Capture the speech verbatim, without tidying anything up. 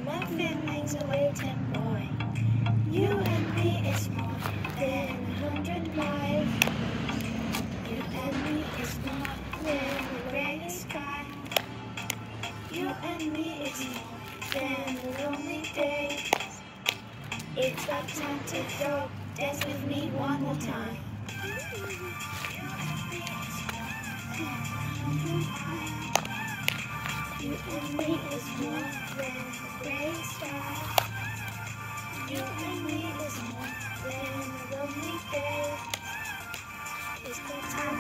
my feelings are waiting, boy. You and me is more than a hundred miles. You and me is more than a gray sky. You and me is more than a lonely day. It's about time to go. Dance with me one more time. You and me is more than a hundred miles. You and me is more than a gray sky. You and me is more than a lonely day. It's the time